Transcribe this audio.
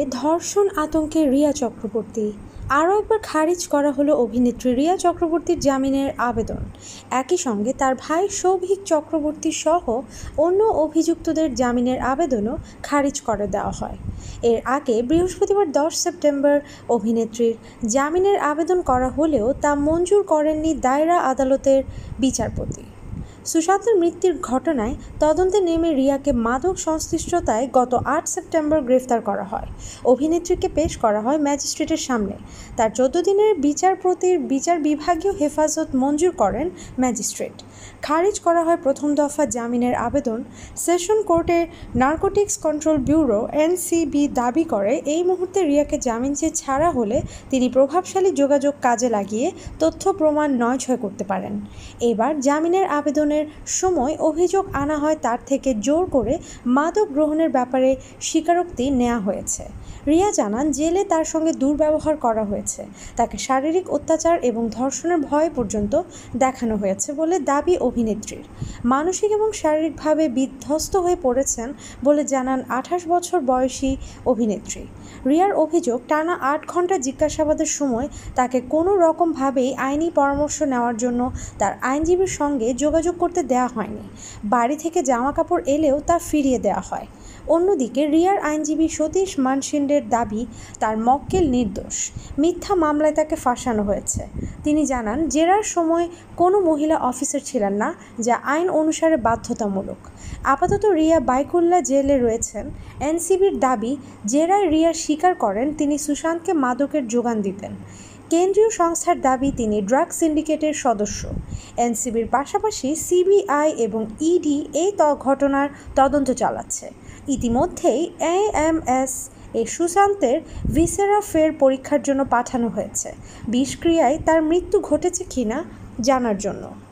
ধর্ষণ আতঙ্কে রিয়া চক্রবর্তী। আরও একবার খারিজ করা হলো অভিনেত্রী রিয়া চক্রবর্তীর জামিনের আবেদন। একই সঙ্গে তার ভাই সৌভিক চক্রবর্তী সহ অন্য অভিযুক্তদের জামিনের আবেদনও খারিজ করে দেওয়া হয়। এর আগে বৃহস্পতিবার 10 সেপ্টেম্বর অভিনেত্রীর জামিনের আবেদন করা হলেও তা মঞ্জুর করেননি দায়রা আদালতের বিচারপতি। সুশান্তের মৃত্যুর ঘটনায় তদন্তে নেমে রিয়াকে মাদক সংশ্লিষ্টতায় গত 8 সেপ্টেম্বর গ্রেফতার করা হয়। অভিনেত্রীকে পেশ করা হয় ম্যাজিস্ট্রেটের সামনে। তার 14 দিনের বিচারপতির বিচার বিভাগীয় হেফাজত মঞ্জুর করেন ম্যাজিস্ট্রেট। খারিজ করা হয় প্রথম দফা জামিনের আবেদন। সেশন কোর্টের নার্কোটিক্স কন্ট্রোল ব্যুরো এনসিবি দাবি করে এই মুহূর্তে রিয়াকে জামিন চেয়ে ছাড়া হলে তিনি প্রভাবশালী যোগাযোগ কাজে লাগিয়ে তথ্য প্রমাণ নয়ছয় করতে পারেন। এবার জামিনের আবেদনের সময় অভিযোগ আনা হয় তার থেকে জোর করে মাদক গ্রহণের ব্যাপারে স্বীকারোক্তি নেওয়া হয়েছে। রিয়া জানান জেলে তার সঙ্গে দুর্ব্যবহার করা হয়েছে, তাকে শারীরিক অত্যাচার এবং ধর্ষণের ভয় পর্যন্ত দেখানো হয়েছে বলে দাবি অভিনেত্রীর। মানসিক এবং শারীরিকভাবে বিধ্বস্ত হয়ে পড়েছেন বলে জানান 28 বছর বয়সী অভিনেত্রী। রিয়ার অভিযোগ টানা 8 ঘন্টা জিজ্ঞাসাবাদের সময় তাকে কোনো রকমভাবেই আইনি পরামর্শ নেওয়ার জন্য তার আইনজীবীর সঙ্গে যোগাযোগ করতে দেওয়া হয়নি। বাড়ি থেকে জামা কাপড় এলেও তা ফিরিয়ে দেওয়া হয়। অন্যদিকে রিয়ার আইনজীবী সতীশ মানসিন্ডের দাবি তার মক্কেল নির্দোষ, মিথ্যা মামলায় তাকে ফাঁসানো হয়েছে। তিনি জানান জেরার সময় কোনো মহিলা অফিসার ছিলেন না, যা আইন অনুসারে বাধ্যতামূলক। আপাতত রিয়া বাইকুল্লা জেলে রয়েছেন। এনসিবির দাবি জেরায় রিয়া স্বীকার করেন তিনি সুশান্তকে মাদকের যোগান দিতেন। কেন্দ্রীয় সংস্থার দাবি তিনি ড্রাগ সিন্ডিকেটের সদস্য। এনসিবির পাশাপাশি সিবিআই এবং ইডি এই ঘটনার তদন্ত চালাচ্ছে। ইতিমধ্যেই এএমএস সুশান্তের ভিসেরা ফের পরীক্ষার জন্য পাঠানো হয়েছে, বিষক্রিয়ায় তার মৃত্যু ঘটেছে কিনা জানার জন্য।